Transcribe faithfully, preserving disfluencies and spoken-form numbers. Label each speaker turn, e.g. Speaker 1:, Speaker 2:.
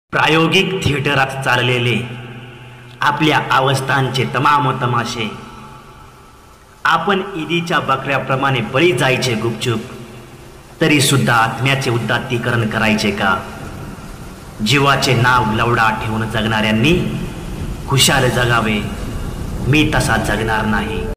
Speaker 1: प्रायोगिक थिएटरात चाललेले आपल्या अवस्थांचे तमाम तमाशे आपण ईदीच्या बकऱ्याप्रमाणे बळी जायचे गुपचूप, तरी सुद्धा आत्म्याचे उदात्तीकरण करायचे का? जीवाचे नाव लवडा ठेवून जगणाऱ्यांनी खुशाल जगावे, मी तसा जगणार नाही।